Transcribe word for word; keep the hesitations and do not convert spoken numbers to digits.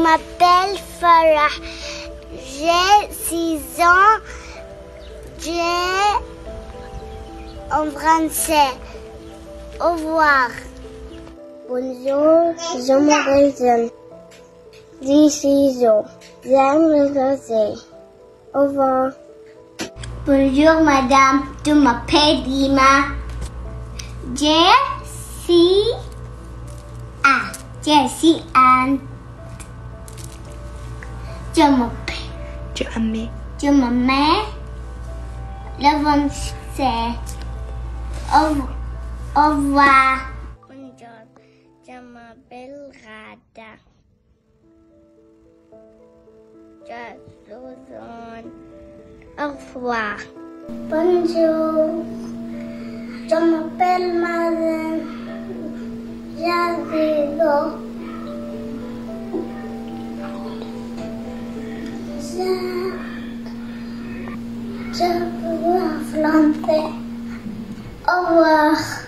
m'appelle Farah. J'ai six ans. J'ai en français. Au revoir. Bonjour, je m'appelle J'ai six ans. J'aime le français. Au revoir. Bonjour madame, je m'appelle Dima. J'ai six ans. J'ai six ans. Je m'appelle. Tu aimais. Je m'appelle le français. Au, au revoir. Bonjour, je m'appelle Rada. Je suis Au revoir. Bonjour, je m'appelle Madeleine. J'adore. Je, je peux français. Au revoir.